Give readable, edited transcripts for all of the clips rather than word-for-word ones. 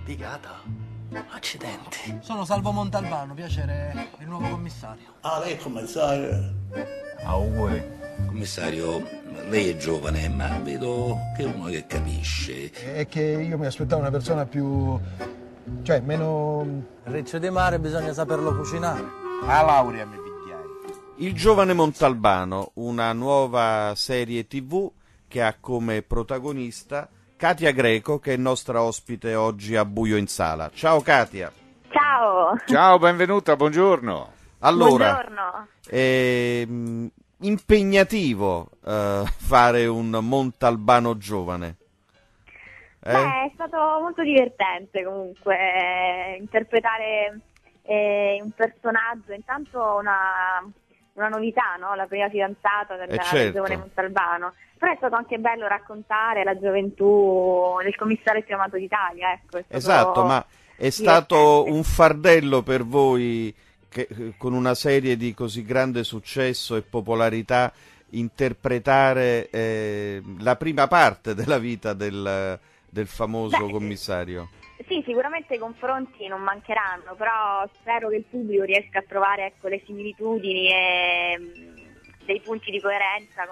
Vigata? Accidenti. Sono Salvo Montalbano, piacere, il nuovo commissario. Ah, lei è commissario? Auguri. Commissario, lei è giovane, ma vedo che è uno che capisce. È che io mi aspettavo una persona più... cioè, meno... Il riccio di mare bisogna saperlo cucinare. A laurea mi picchiai. Il giovane Montalbano, una nuova serie TV che ha come protagonista Katia Greco, che è nostra ospite oggi a Buio in Sala. Ciao Katia. Ciao. Ciao, benvenuta, buongiorno. Allora, Buongiorno. Impegnativo fare un Montalbano giovane. Beh, è stato molto divertente comunque interpretare un personaggio, intanto una novità, no? La prima fidanzata del certo. giovane Montalbano. Però è stato anche bello raccontare la gioventù del commissario più amato d'Italia. Ecco, Esatto, ma è stato un fardello per voi che, con una serie di così grande successo e popolarità, interpretare la prima parte della vita del famoso commissario? Sì, sicuramente i confronti non mancheranno, però spero che il pubblico riesca a trovare, ecco, le similitudini e dei punti di coerenza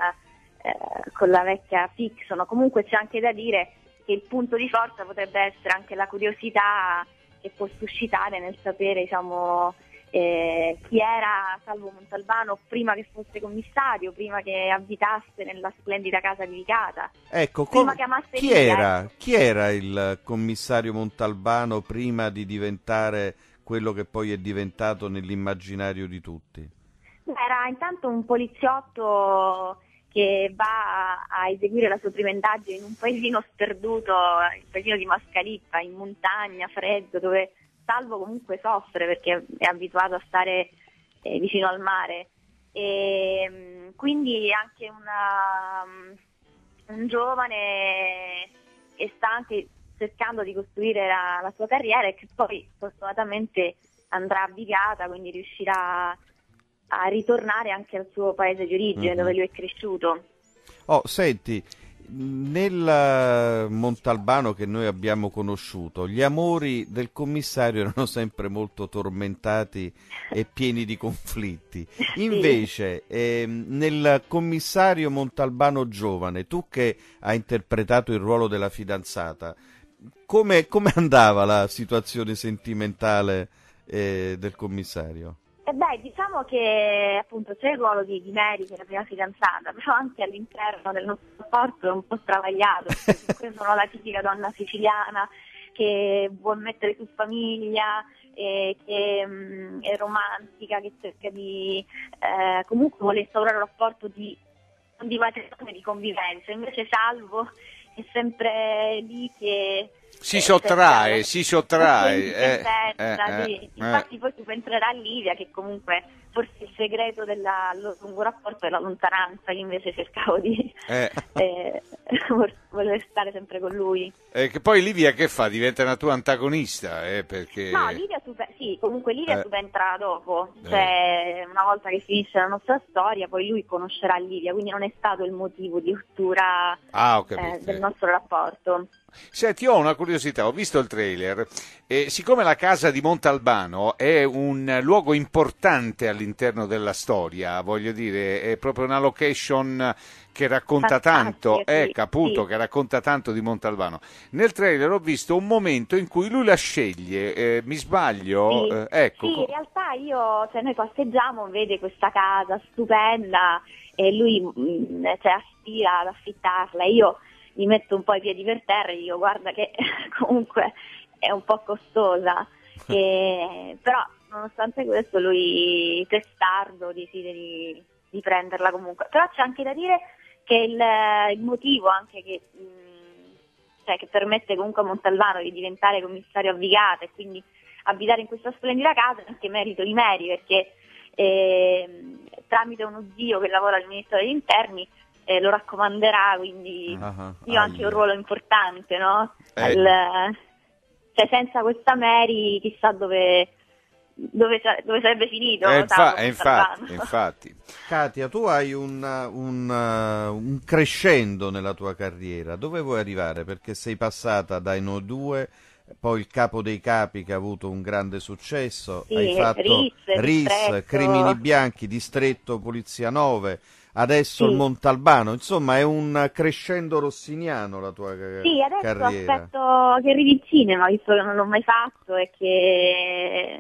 con la vecchia fiction. Comunque c'è anche da dire che il punto di forza potrebbe essere anche la curiosità che può suscitare nel sapere, diciamo, chi era Salvo Montalbano prima che fosse commissario, prima che abitasse nella splendida casa di Vicata. Ecco, prima che amasse chi era il commissario Montalbano prima di diventare quello che poi è diventato nell'immaginario di tutti? Era intanto un poliziotto che va a eseguire la sua prima indagine in un paesino sperduto, il paesino di Mascalippa, in montagna, freddo, dove Salvo comunque soffre perché è abituato a stare vicino al mare. E quindi anche un giovane che sta anche cercando di costruire la sua carriera e che poi fortunatamente andrà a Vigata, quindi riuscirà a ritornare anche al suo paese di origine, dove lui è cresciuto. Oh, senti, nel Montalbano che noi abbiamo conosciuto, gli amori del commissario erano sempre molto tormentati e pieni di conflitti. Invece, nel commissario Montalbano giovane, tu che hai interpretato il ruolo della fidanzata, come andava la situazione sentimentale del commissario? Diciamo che appunto c'è il ruolo di Mary, che è la prima fidanzata, però anche all'interno del nostro rapporto è un po' travagliato, perché sono la tipica donna siciliana che vuol mettere su famiglia, che è romantica, che cerca di comunque vuole instaurare un rapporto di matrimonio, di convivenza. Invece Salvo è sempre lì che si sottrae. Infatti poi subentrerà Livia, che comunque forse il segreto del lungo rapporto è la lontananza. Io invece cercavo di voler stare sempre con lui. Che poi Livia che fa? Diventa una tua antagonista? Perché... No, Livia subentra dopo, cioè una volta che finisce la nostra storia poi lui conoscerà Livia, quindi non è stato il motivo di rottura del nostro rapporto. Senti, ho una curiosità, ho visto il trailer e siccome la casa di Montalbano è un luogo importante all'interno della storia, voglio dire, è proprio una location che racconta tanto, che racconta tanto di Montalbano. Nel trailer ho visto un momento in cui lui la sceglie, mi sbaglio? Sì, Ecco. Sì, in realtà noi passeggiamo, vede questa casa stupenda e lui aspira ad affittarla. Io gli metto un po' i piedi per terra e dico guarda che comunque è un po' costosa, però nonostante questo lui testardo decide di prenderla comunque. Però c'è anche da dire che il motivo anche che permette comunque a Montalbano di diventare commissario a Vigata e quindi abitare in questa splendida casa è anche merito di Mary, perché tramite uno zio che lavora al Ministero degli Interni lo raccomanderà, quindi io ho anche un ruolo importante, no? Senza questa Mary chissà dove sarebbe finito. Infatti. Katia, tu hai un crescendo nella tua carriera, dove vuoi arrivare? Perché sei passata dai No 2 poi Il Capo dei Capi che ha avuto un grande successo, Sì, hai fatto Ris, Distretto. Crimini Bianchi, Distretto, Polizia 9, adesso Sì. il Montalbano, insomma è un crescendo rossiniano la tua Sì, adesso carriera. aspetto che arrivi in cinema, visto che non l'ho mai fatto e che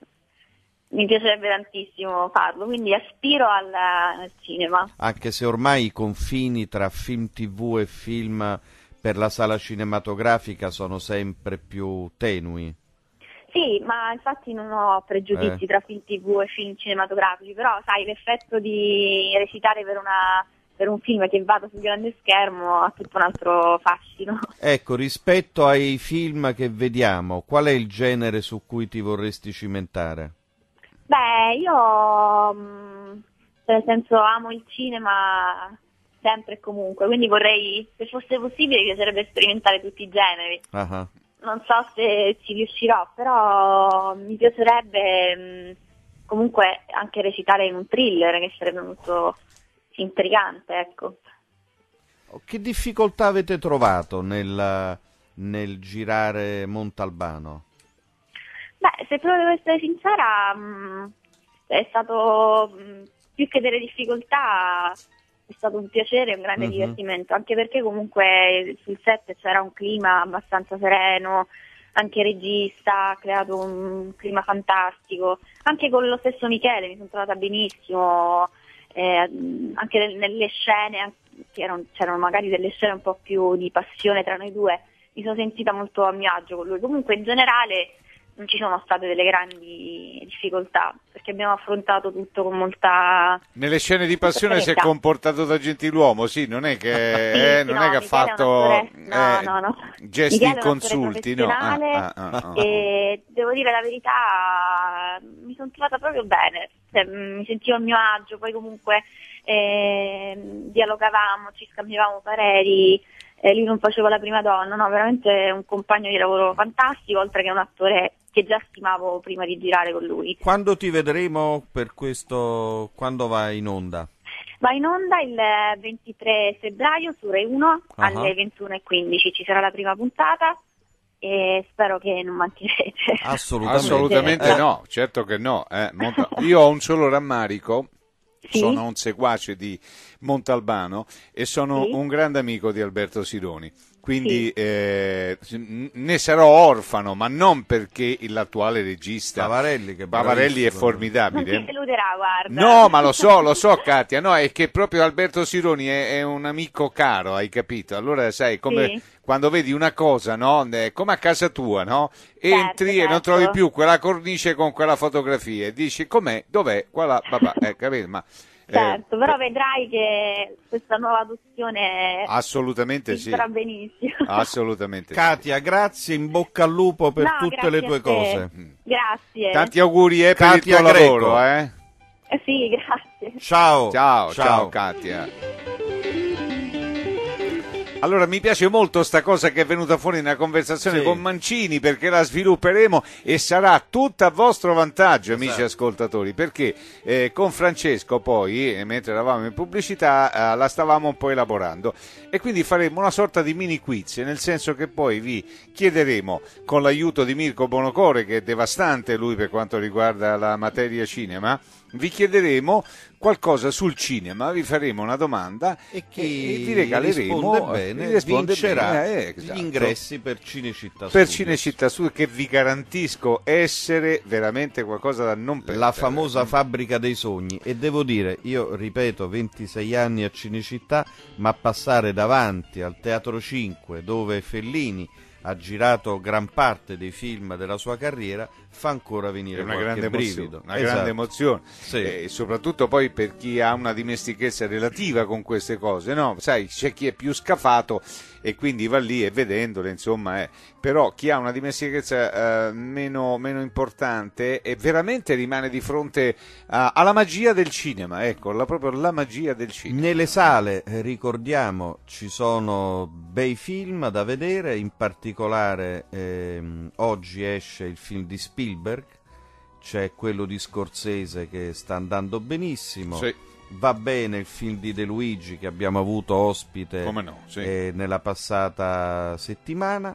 mi piacerebbe tantissimo farlo, quindi aspiro al cinema. Anche se ormai i confini tra film TV e film per la sala cinematografica sono sempre più tenui. Sì, ma infatti non ho pregiudizi tra film TV e film cinematografici, però sai, l'effetto di recitare per un film che vado sul grande schermo ha tutto un altro fascino. Ecco, rispetto ai film che vediamo, qual è il genere su cui ti vorresti cimentare? Beh, io nel senso amo il cinema sempre e comunque, quindi vorrei, se fosse possibile, mi piacerebbe sperimentare tutti i generi. Ah. Non so se ci riuscirò, però mi piacerebbe comunque anche recitare in un thriller, che sarebbe molto intrigante, ecco. Che difficoltà avete trovato nel girare Montalbano? Beh, se proprio devo essere sincera, è stato più che delle difficoltà, è stato un piacere e un grande divertimento, anche perché comunque sul set c'era un clima abbastanza sereno, anche il regista ha creato un clima fantastico, anche con lo stesso Michele mi sono trovata benissimo, anche nelle scene, c'erano magari delle scene un po' più di passione tra noi due, mi sono sentita molto a mio agio con lui. Comunque in generale non ci sono state delle grandi difficoltà, perché abbiamo affrontato tutto con molta... Nelle scene di passione si è serenità. comportato da gentiluomo, sì, non è che, Sì, non no, è che ha Michele è un fatto attore- no. gesti Michele è un attore inconsulti, no? professionale e devo dire la verità, mi sono trovata proprio bene, cioè, mi sentivo a mio agio, poi comunque dialogavamo, ci scambiavamo pareri, lui non faceva la prima donna, no, veramente un compagno di lavoro fantastico, oltre che un attore che già stimavo prima di girare con lui. Quando ti vedremo per questo, quando vai in onda? Va in onda il 23 febbraio su Rai 1 alle 21:15, ci sarà la prima puntata e spero che non mancherete. Assolutamente no, certo che no. Io ho un solo rammarico. Sì? Sono un seguace di Montalbano e sono Sì? un grande amico di Alberto Sironi, quindi ne sarò orfano, ma non perché l'attuale regista Bavarelli, che Bavarelli è bravissimo. Non formidabile. ti deluderà, guarda. No, ma lo so Katia, no, è che proprio Alberto Sironi è un amico caro, hai capito? Allora sai, come Sì. quando vedi una cosa, no? Come a casa tua, no? Entri e non certo. trovi più quella cornice con quella fotografia e dici com'è, dov'è, qua vabbè, capito? Ma Certo, però vedrai che questa nuova adozione assolutamente ti sì, sarà benissimo. assolutamente sì. Katia, grazie, in bocca al lupo per No, tutte le grazie tue a te. cose. Grazie. Tanti auguri per Katia il tuo Greco. lavoro, eh? Sì, grazie. Ciao. Ciao Katia. Allora mi piace molto sta cosa che è venuta fuori nella conversazione Sì. con Mancini, perché la svilupperemo e sarà tutta a vostro vantaggio, amici ascoltatori, perché con Francesco poi, mentre eravamo in pubblicità, la stavamo un po' elaborando e quindi faremo una sorta di mini quiz, nel senso che poi vi chiederemo, con l'aiuto di Mirko Bonocore, che è devastante lui per quanto riguarda la materia cinema, vi chiederemo qualcosa sul cinema, vi faremo una domanda E chi vi regaleremo risponde bene chi risponde vincerà bene, esatto. gli ingressi per Cinecittà per Studios. Cinecittà Studios, che vi garantisco essere veramente qualcosa da non perdere. La famosa fabbrica dei sogni, e devo dire, io ripeto, 26 anni a Cinecittà, ma passare davanti al Teatro 5 dove Fellini ha girato gran parte dei film della sua carriera fa ancora venire È una qualche grande brivido. emozione, una Esatto. grande emozione. Sì. E soprattutto poi per chi ha una dimestichezza relativa con queste cose, no? Sai, c'è chi è più scafato e quindi va lì e vedendole, insomma, però chi ha una dimestichezza meno importante e veramente rimane di fronte alla magia del cinema, ecco, proprio la magia del cinema. Nelle sale, ricordiamo, ci sono bei film da vedere, in particolare oggi esce il film di Spielberg, c'è quello di Scorsese che sta andando benissimo, Sì. va bene il film di De Luigi che abbiamo avuto ospite Come no, sì. nella passata settimana,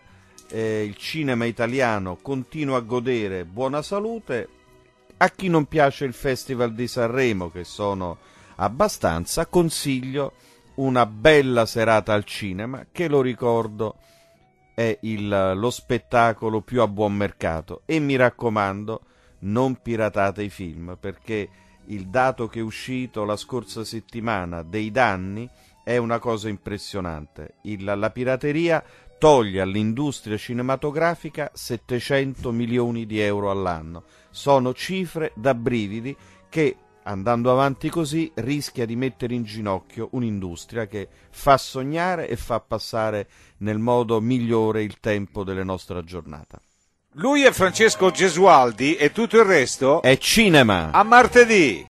il cinema italiano continua a godere buona salute. A chi non piace il Festival di Sanremo, che sono abbastanza, consiglio una bella serata al cinema, che lo ricordo è lo spettacolo più a buon mercato. E mi raccomando, non piratate i film, perché il dato che è uscito la scorsa settimana dei danni è una cosa impressionante. La pirateria toglie all'industria cinematografica 700 milioni di euro all'anno. Sono cifre da brividi che, andando avanti così, rischia di mettere in ginocchio un'industria che fa sognare e fa passare nel modo migliore il tempo delle nostre giornate. Lui è Francesco Gesualdi e tutto il resto È cinema! a martedì.